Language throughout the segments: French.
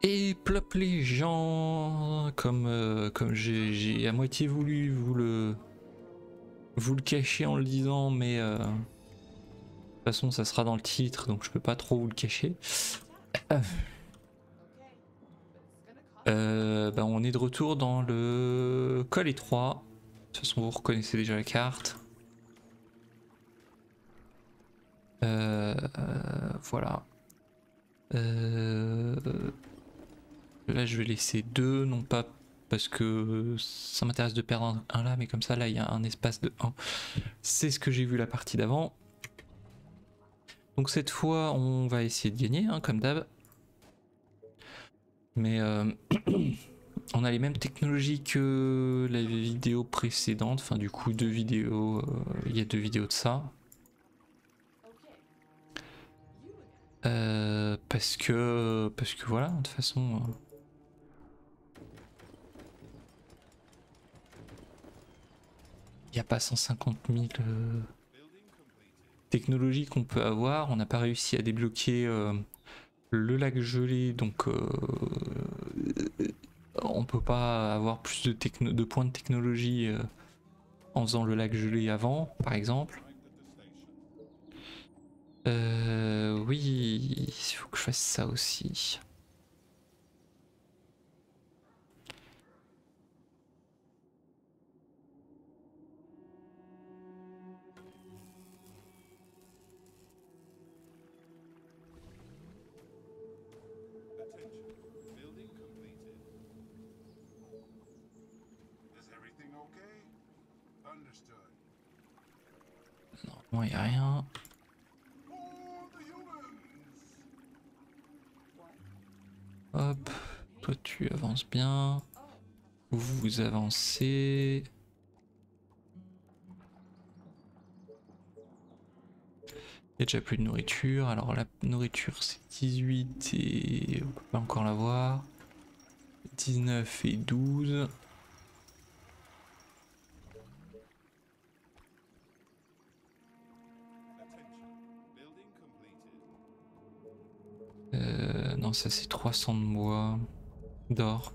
Et plop les gens, comme j'ai à moitié voulu vous le cacher en le disant, mais de toute façon ça sera dans le titre, donc je peux pas trop vous le cacher. Bah, on est de retour dans le col étroit. De toute façon vous reconnaissez déjà la carte. Voilà. Là je vais laisser 2, non pas parce que ça m'intéresse de perdre un là, mais comme ça là il y a un espace de 1. C'est ce que j'ai vu la partie d'avant. Donc cette fois on va essayer de gagner, hein, comme d'hab. Mais on a les mêmes technologies que la vidéo précédente. Enfin du coup 2 vidéos, il y a 2 vidéos de ça. Parce que voilà, de toute façon... il n'y a pas 150 000 technologies qu'on peut avoir. On n'a pas réussi à débloquer le lac gelé, donc on peut pas avoir plus de points de technologie en faisant le lac gelé avant, par exemple. Oui, il faut que je fasse ça aussi. Non, il n'y a rien. Hop, toi tu avances bien. Vous avancez. Il y a déjà plus de nourriture. Alors la nourriture c'est 18 et on peut pas encore l'avoir. 19 et 12. Non, ça c'est 300 de bois, d'or.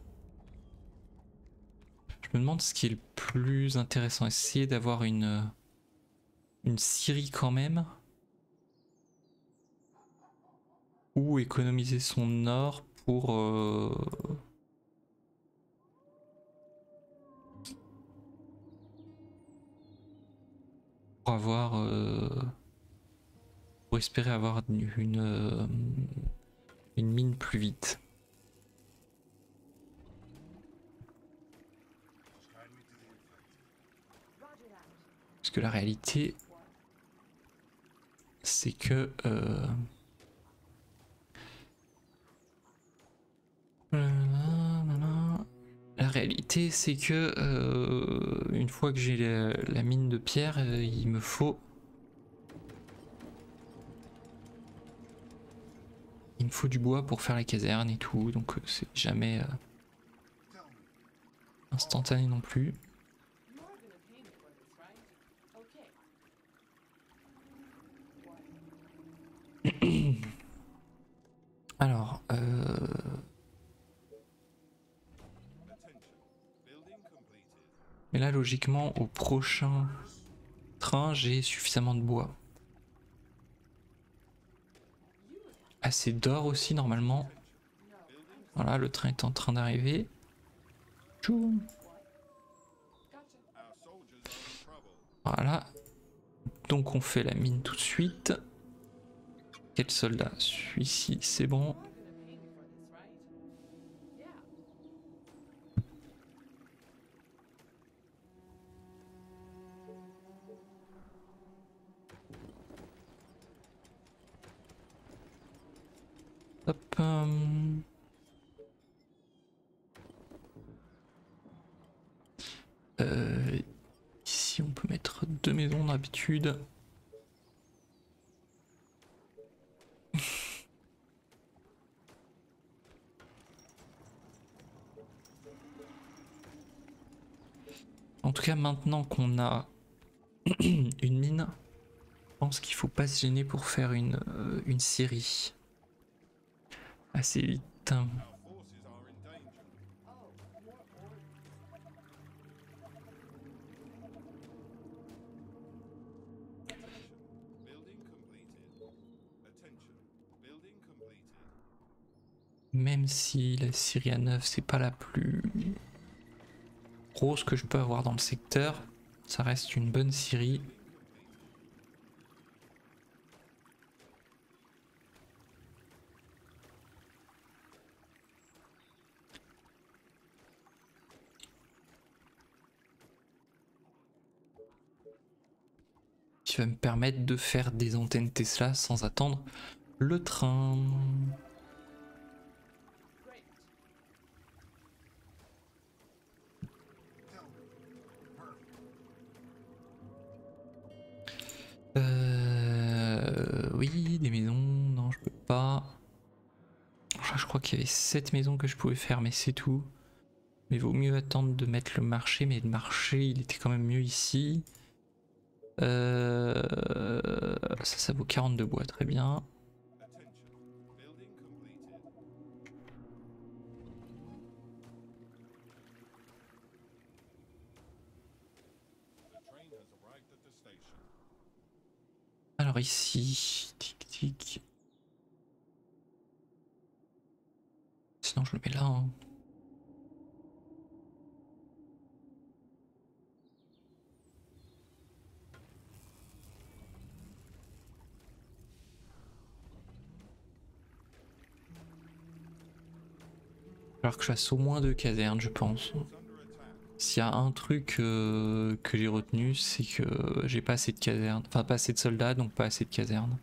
Je me demande ce qui est le plus intéressant. Essayer d'avoir une scierie quand même. Ou économiser son or pour avoir pour espérer avoir une mine plus vite. Parce que la réalité c'est que la réalité c'est que une fois que j'ai la mine de pierre, il me faut du bois pour faire la caserne et tout, donc c'est jamais instantané non plus. Alors, mais là logiquement au prochain train j'ai suffisamment de bois. Assez d'or aussi normalement. Voilà, le train est en train d'arriver. Voilà. Donc on fait la mine tout de suite. Quel soldat? Celui-ci, c'est bon. Hop. Ici on peut mettre 2 maisons d'habitude. En tout cas maintenant qu'on a une mine, je pense qu'il faut pas se gêner pour faire une scierie. Assez vite. Même si la Syrie à 9 c'est pas la plus grosse que je peux avoir dans le secteur, ça reste une bonne Syrie. Qui va me permettre de faire des antennes Tesla sans attendre le train. Oui, des maisons, non je peux pas. Je crois qu'il y avait 7 maisons que je pouvais faire mais c'est tout. Mais vaut mieux attendre de mettre le marché, mais le marché il était quand même mieux ici. Ça vaut 42 bois, très bien. Alors ici, tic tic. Sinon je le mets là. Hein. Alors que je fasse au moins 2 casernes, je pense. S'il y a un truc que j'ai retenu, c'est que j'ai pas assez de casernes. Enfin, pas assez de soldats, donc pas assez de casernes.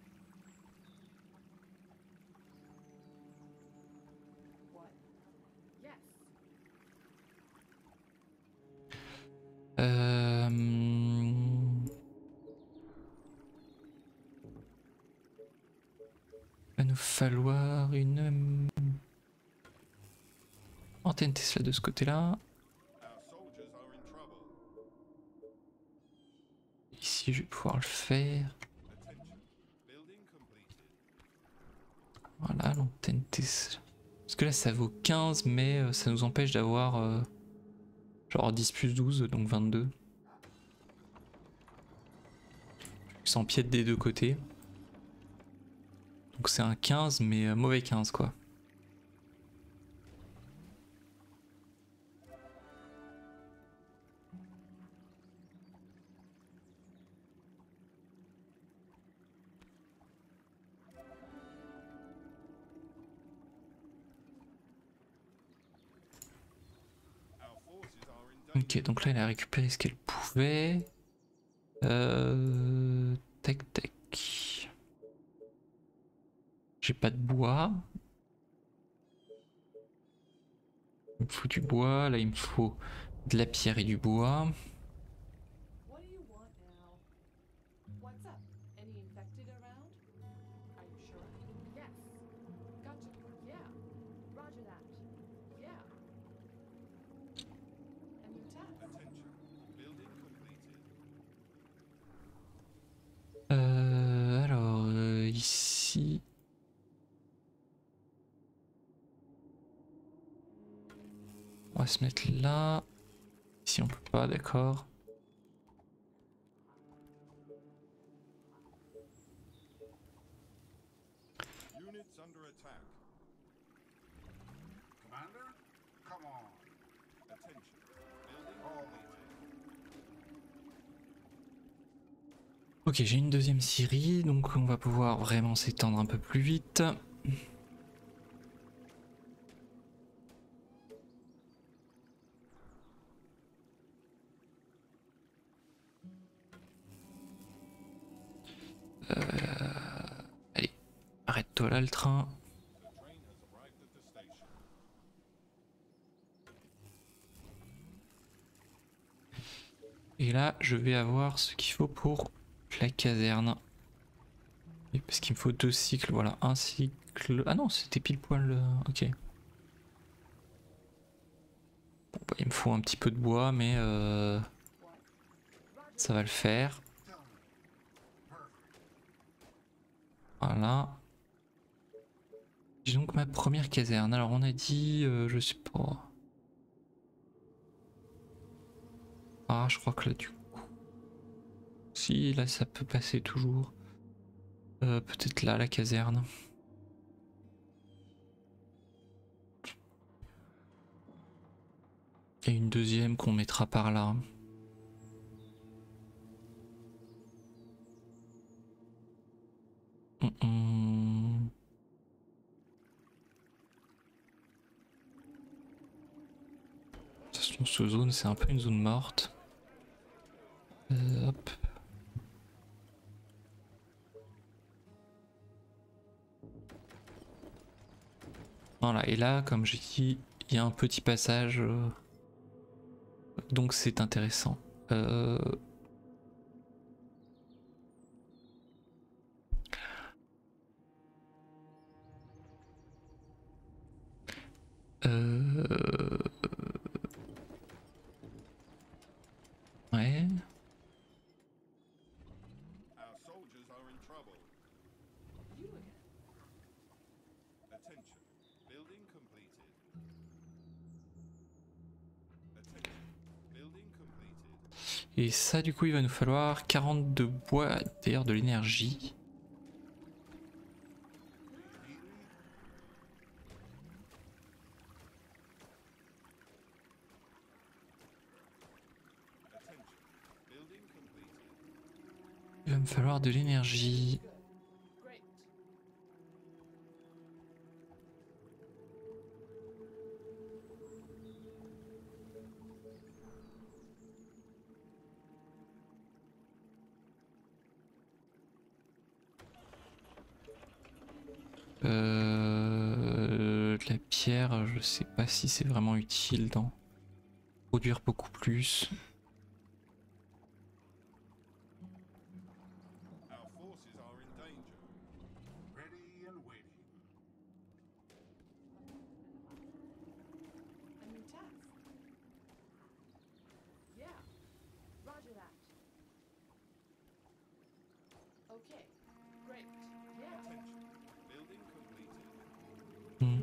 Va nous falloir une antenne Tesla de ce côté-là. Ici, je vais pouvoir le faire. Voilà, l'antenne Tesla. Parce que là, ça vaut 15, mais ça nous empêche d'avoir genre 10 plus 12, donc 22. Ils s'empiètent des deux côtés. Donc c'est un 15, mais mauvais 15, quoi. Ok, donc là, elle a récupéré ce qu'elle pouvait. Tac, tac. J'ai pas de bois. Il me faut du bois. Là, il me faut de la pierre et du bois. Alors, ici... On va se mettre là. Ici, on peut pas, d'accord. Ok, j'ai une deuxième Syrie, donc on va pouvoir vraiment s'étendre un peu plus vite. Allez, arrête-toi là le train. Et là, je vais avoir ce qu'il faut pour la caserne. Et parce qu'il me faut 2 cycles, voilà, un cycle... Ah non, c'était pile poil... Ok. Bon, bah, il me faut un petit peu de bois, mais ça va le faire. Voilà. J'ai donc ma première caserne. Alors on a dit... je sais pas... Ah, je crois que là du coup... Si, là ça peut passer toujours. Peut-être là, la caserne. Et une deuxième qu'on mettra par là. De toute façon, ce zone, c'est un peu une zone morte. Hop. Voilà, et là, comme j'ai dit, il y a un petit passage, donc c'est intéressant. Euh, Ouais. Et ça, du coup, il va nous falloir 40 de bois, d'ailleurs de l'énergie. Il va me falloir de l'énergie. De la pierre, je sais pas si c'est vraiment utile d'en produire beaucoup plus. Hmm.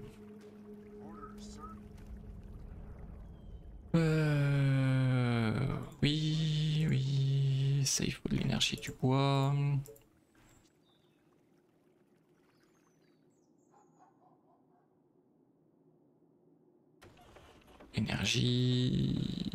Oui, oui, ça il faut de l'énergie et du bois. Énergie.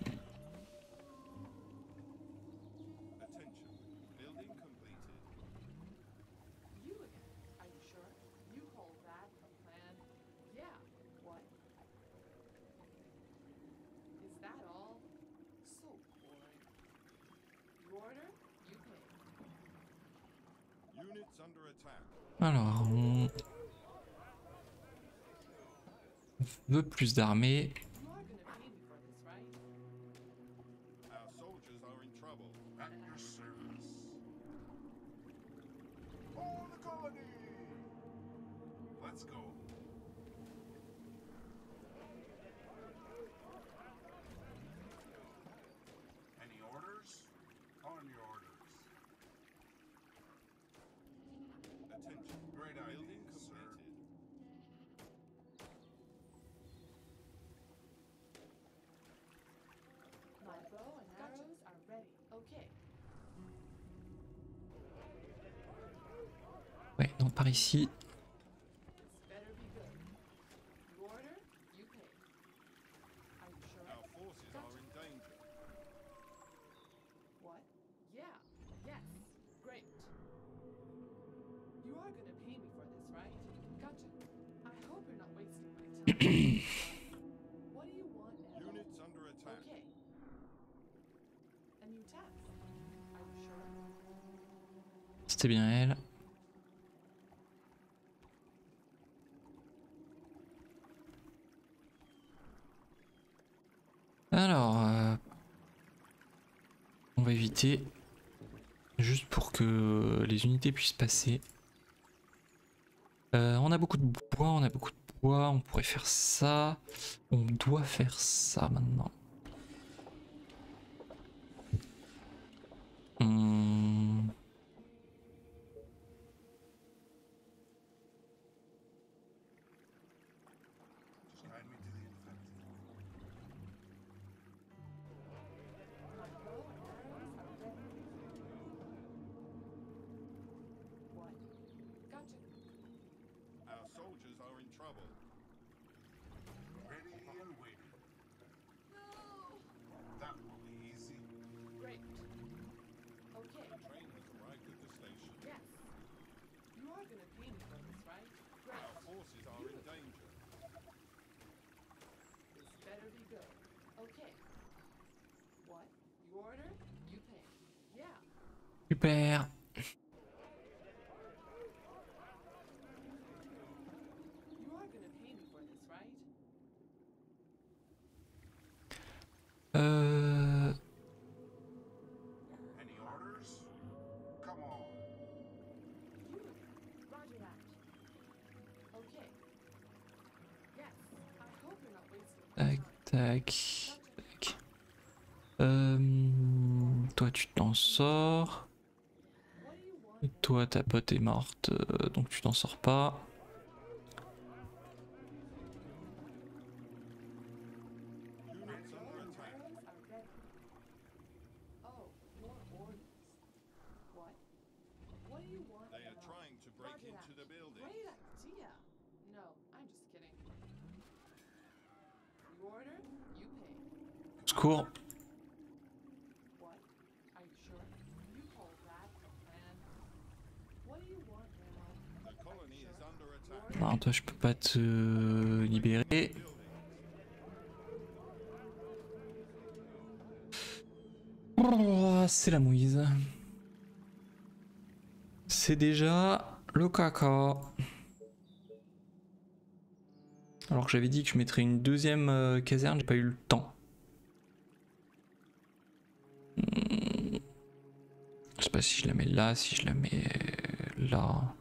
Alors, on veut plus d'armées. Ouais, non, par ici. C'était bien elle. Alors, on va éviter. Juste pour que les unités puissent passer. On a beaucoup de bois, on a beaucoup de bois, on pourrait faire ça. On doit faire ça maintenant. Hmm. Super. Euh... Tac, tac, tac. Toi tu t'en sors. Et toi ta pote est morte, donc tu t'en sors pas. Secours. Alors toi je peux pas te libérer. Oh, c'est la mouise. C'est déjà le caca. Alors que j'avais dit que je mettrais une deuxième caserne, j'ai pas eu le temps. Je sais pas si je la mets là, si je la mets là.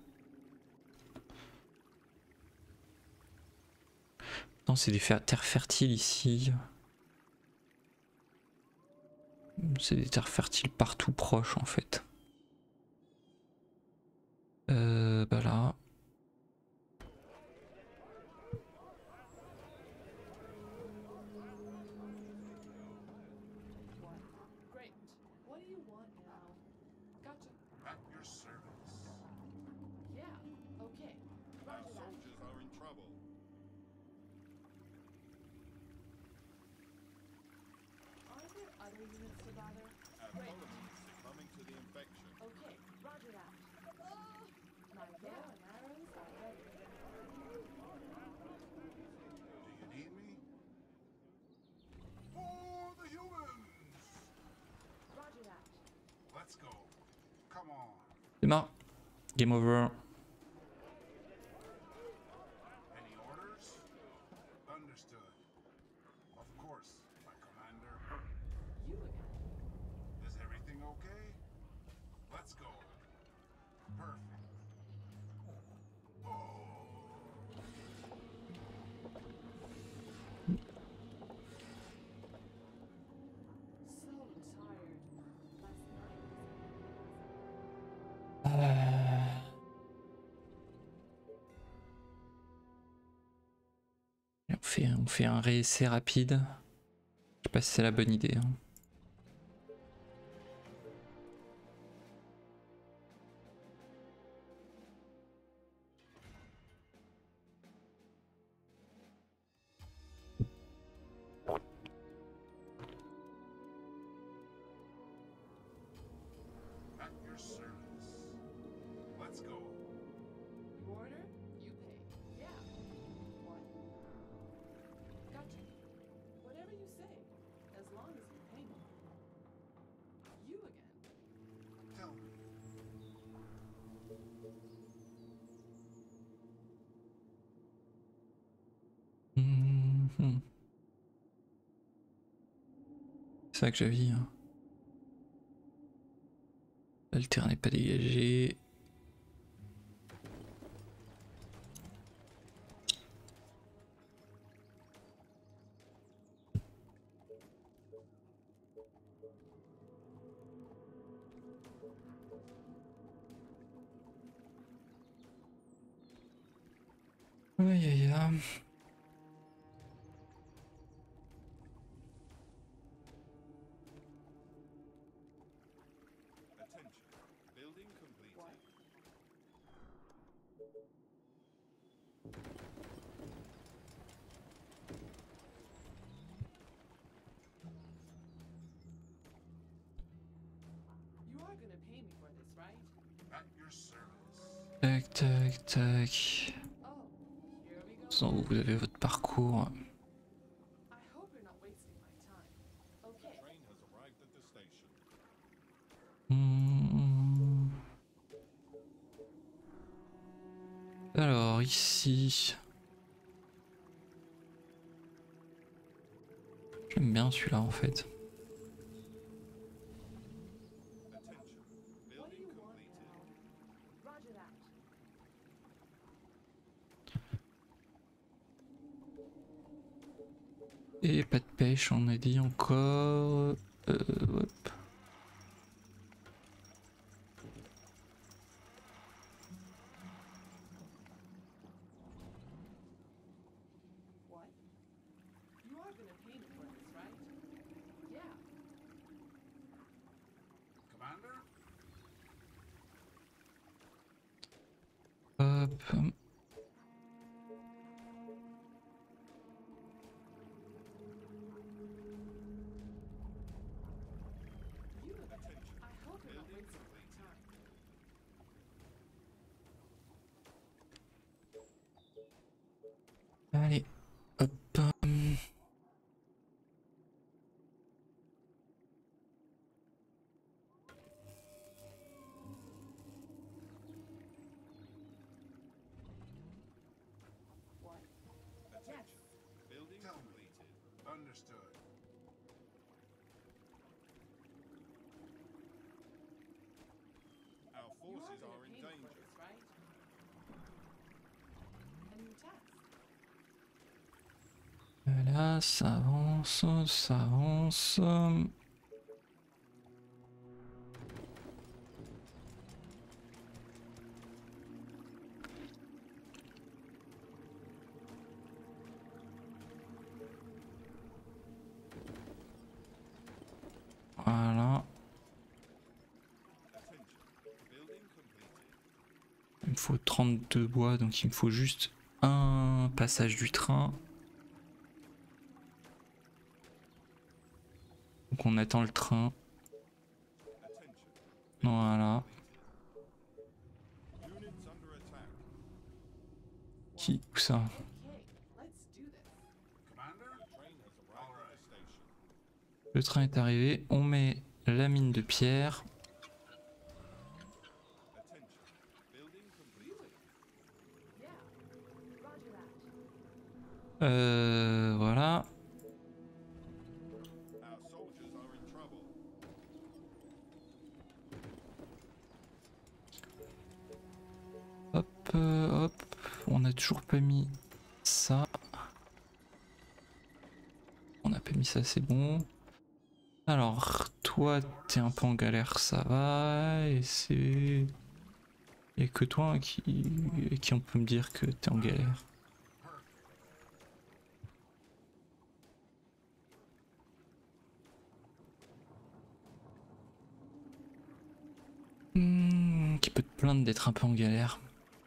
Non, c'est des terres fertiles ici. C'est des terres fertiles partout proches en fait. Bah là. C'est marrant. Game over. On fait un réessai rapide. Je sais pas si c'est la bonne idée. Hein. C'est ça que j'avais dit. Hein. Là, le terrain n'est pas dégagé. Aïe aïe aïe. Tac tac tac. Sans vous avez votre parcours. Alors ici... J'aime bien celui-là en fait. Et pas de pêche, on a dit encore. Hop. Hop. Allez, hop. Là, ça avance, ça avance. Voilà. Il me faut 32 bois, donc il me faut juste un passage du train. Donc on attend le train. Voilà. Qui? Où ça? Le train est arrivé. On met la mine de pierre. Voilà. Hop, hop. On a toujours pas mis ça. On n'a pas mis ça, c'est bon. Alors, toi, t'es un peu en galère, ça va. Et c'est... Il n'y a que toi qui on peut me dire que t'es en galère. Qui peut te plaindre d'être un peu en galère.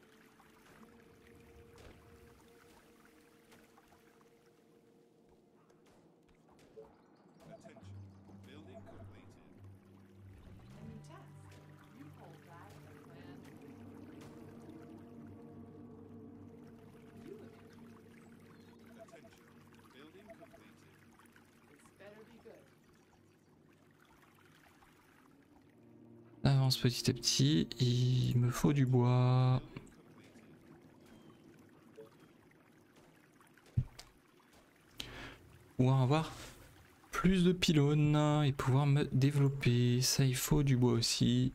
Avance petit à petit, il me faut du bois. Pouvoir avoir plus de pylônes et pouvoir me développer. Ça, il faut du bois aussi.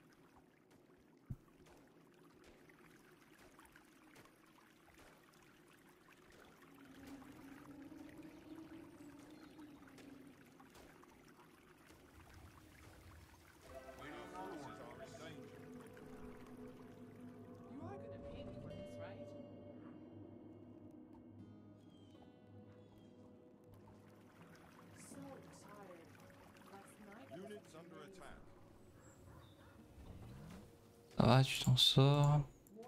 Ça va, tu t'en sors.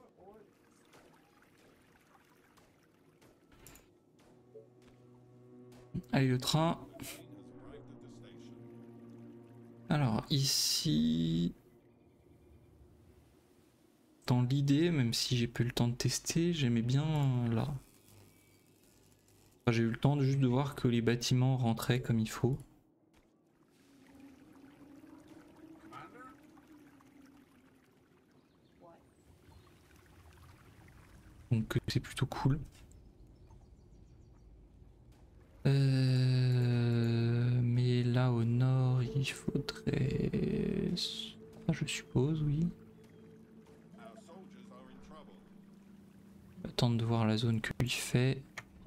Allez, le train. Alors, ici... Dans l'idée, même si j'ai pas eu le temps de tester, j'aimais bien là. Enfin, j'ai eu le temps juste de voir que les bâtiments rentraient comme il faut. Donc c'est plutôt cool. Mais là au nord, il faudrait... Ah, je suppose, oui. Attendre de voir la zone que lui fait.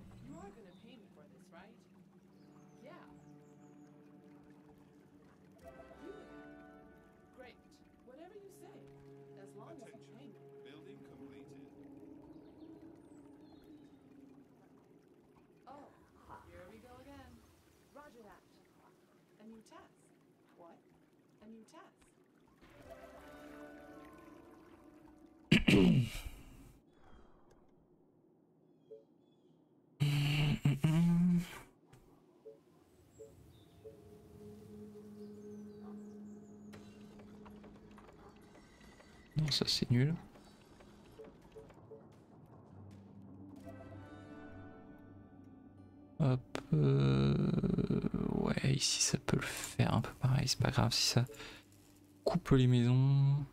Non, ça c'est nul. Hop, ouais, ici ça peut le faire un peu pareil, c'est pas grave si ça coupe les maisons.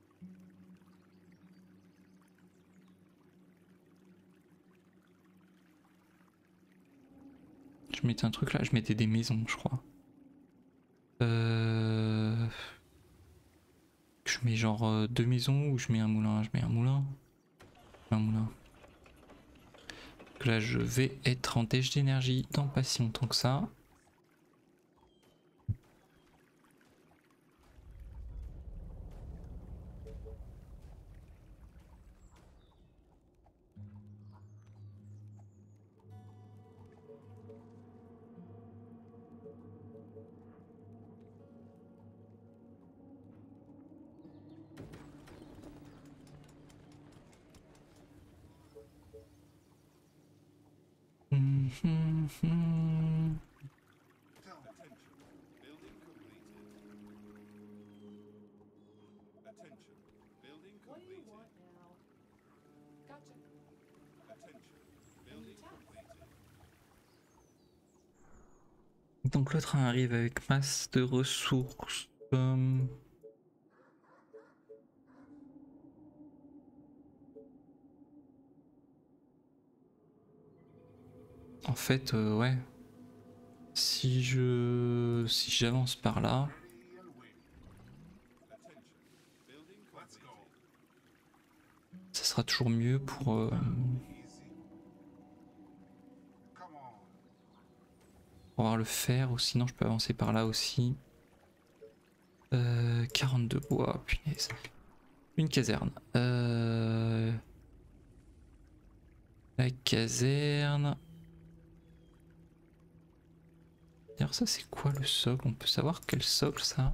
Je mettais un truc là, je mettais des maisons, je crois. Je mets genre deux maisons ou je mets un moulin? Je mets un moulin. Un moulin. Donc là je vais être en dèche d'énergie dans pas si longtemps que ça. Donc le train arrive avec masse de ressources. En fait, ouais. Si j'avance par là, ça sera toujours mieux pour pouvoir le faire. Ou sinon, je peux avancer par là aussi. 42 bois, punaise. Une caserne. La caserne. D'ailleurs, ça c'est quoi le socle? On peut savoir quel socle ça?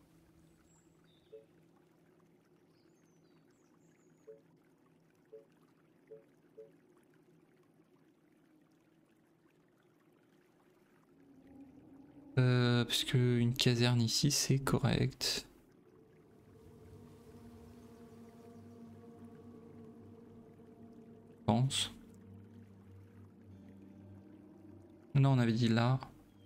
Parce que une caserne ici c'est correct. Je pense. Non, on avait dit là.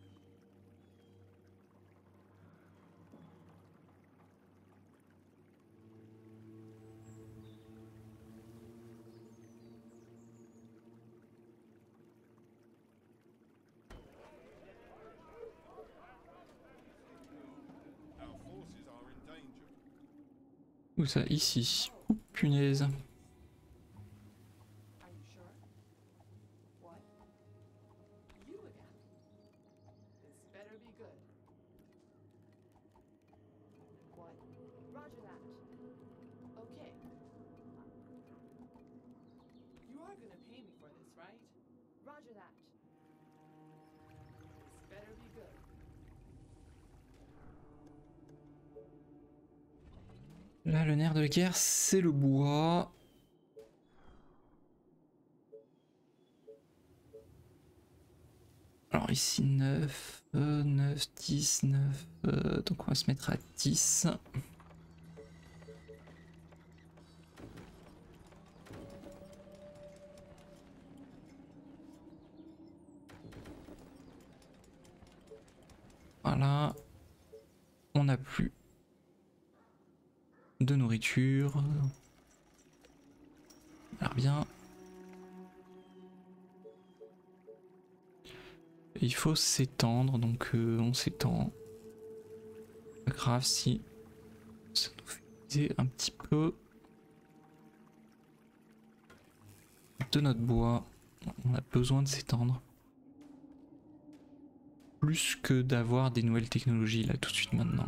Où ça? Ici. Oh, punaise. Là, le nerf de la guerre, c'est le bois. Alors ici 9, 9, 10, 9. Donc on va se mettre à 10. Voilà. On n'a plus de nourriture. Alors bien, il faut s'étendre, donc on s'étend. Pas grave si ça nous fait utiliser un petit peu de notre bois. On a besoin de s'étendre. Plus que d'avoir des nouvelles technologies là tout de suite maintenant.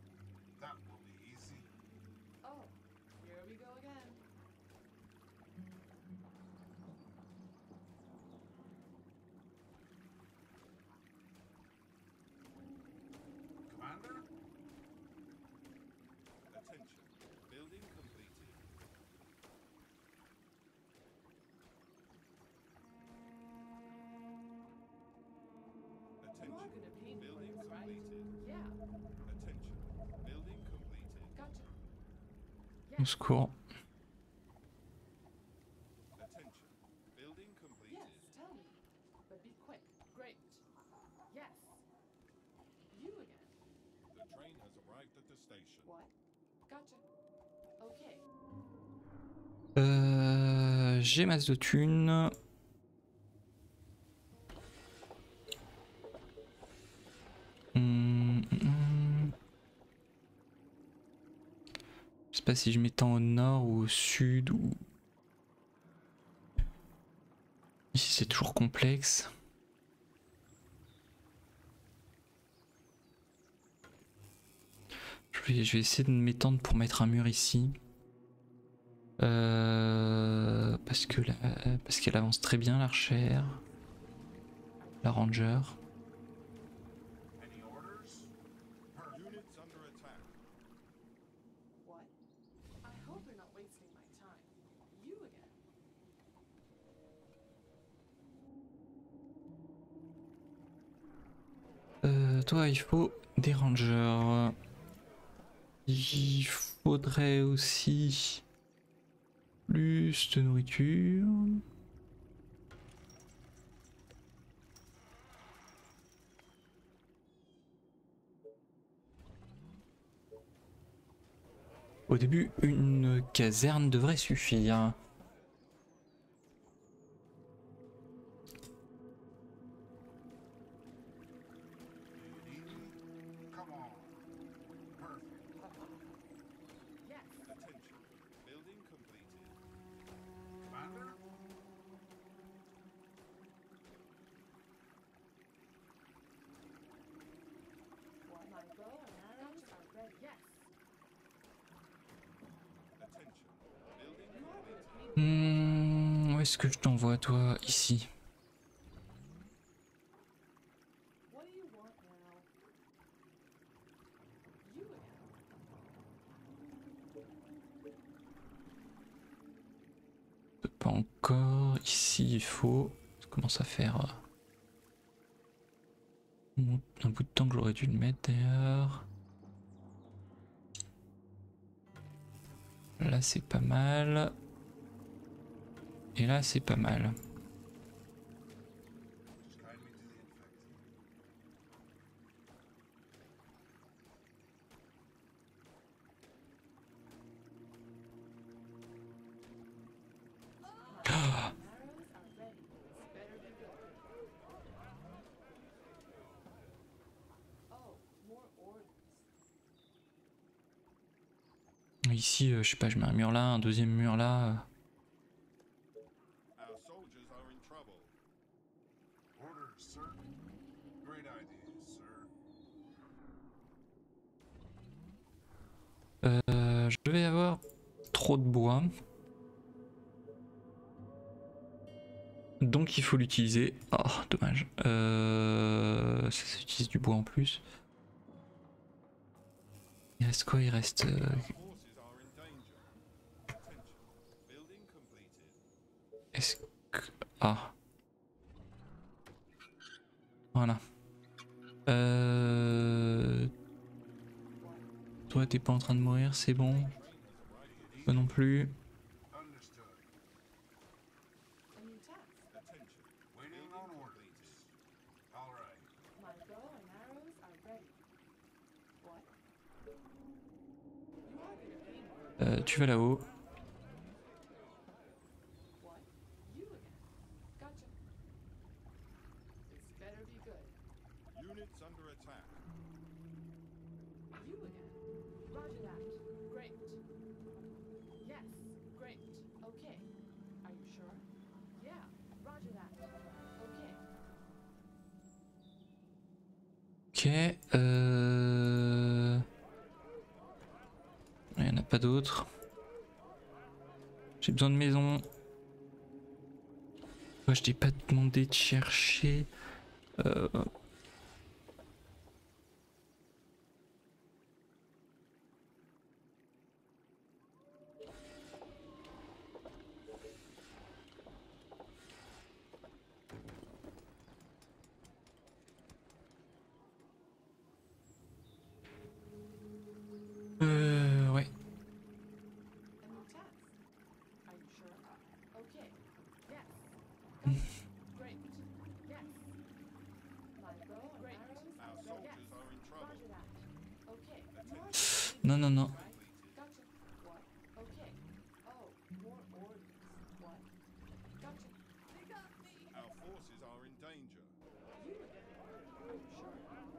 Au secours. J'ai masse de thunes. Je sais pas si je m'étends au nord ou au sud ou... Ici c'est toujours complexe. Je vais essayer de m'étendre pour mettre un mur ici. Parce qu'elle avance très bien l'archère. La ranger. Toi il faut des rangers. Il faudrait aussi plus de nourriture. Au début, une caserne devrait suffire. Où est-ce que je t'envoie toi? Ici. Pas encore. Ici il faut... Ça commence à faire... un bout de temps que j'aurais dû le mettre d'ailleurs. Là c'est pas mal. Et là c'est pas mal. Ici, je sais pas, je mets un mur là, un deuxième mur là. Je vais avoir trop de bois. Donc il faut l'utiliser. Oh, dommage. Ça s'utilise du bois en plus. Il reste quoi? Il reste... Est-ce que... Ah. Voilà. Toi t'es pas en train de mourir, c'est bon. Toi non plus. Tu vas là-haut. Units under attack. You again. Roger that. Great. Yes, great. Okay. Are you sure? Yeah, roger that. Okay. Ok. Il n'y en a pas d'autres. J'ai besoin de maison. Moi, je t'ai pas demandé de chercher. Ouais. A new task. Are you sure? Okay. Yes. Great. Yes. My bow and arrows. Our soldiers are in trouble. Roger that. Okay. Non, non, non. Gotcha. What? Okay. Oh, more orders. What? Gotcha. They got me. Our forces are in danger. You again. Are you sure?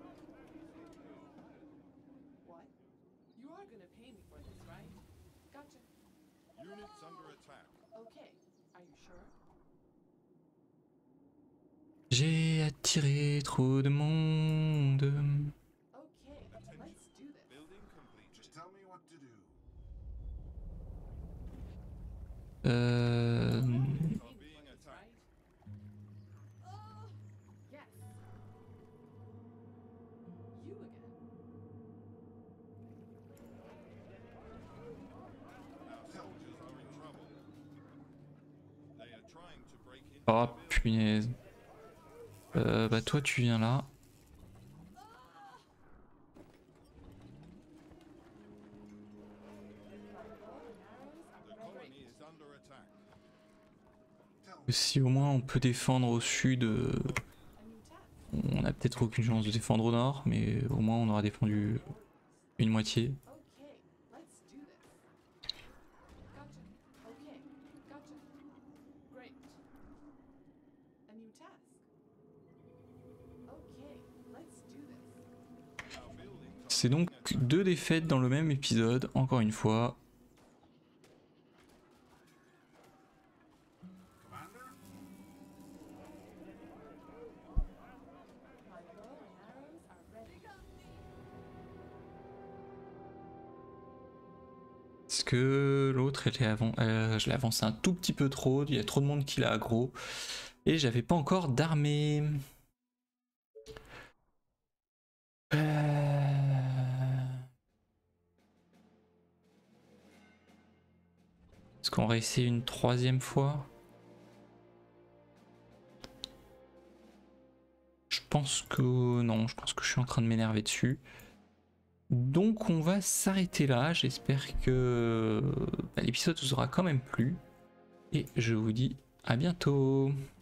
What? You are gonna pay me for this, right? Gotcha. Units under attack. Okay. Are you sure? J'ai attiré trop de monde. Okay. Let's do this. Building complete. Just tell me what to do. Are being attacked. Yes. You again. Our soldiers are in trouble. They are trying to break into Oh the building. punaise. Bah toi tu viens là. The colony is under attack. Si au moins on peut défendre au sud, A new task. on a peut-être aucune chance de défendre au nord, mais au moins on aura défendu une moitié. Okay. Let's do this. Gotcha. Okay. Gotcha. Great. A new task. Okay. Let's do this. Our buildings are C'est donc 2 défaites dans le même épisode, encore une fois. My bow and arrows are ready. Est-ce que l'autre elle est avant, je l'ai avancé un tout petit peu trop, il y a trop de monde qui l'a aggro. Et j'avais pas encore d'armée. Est-ce qu'on va essayer une 3e fois? Je pense que non, je pense que je suis en train de m'énerver dessus. Donc on va s'arrêter là, j'espère que l'épisode vous aura quand même plu. Et je vous dis à bientôt.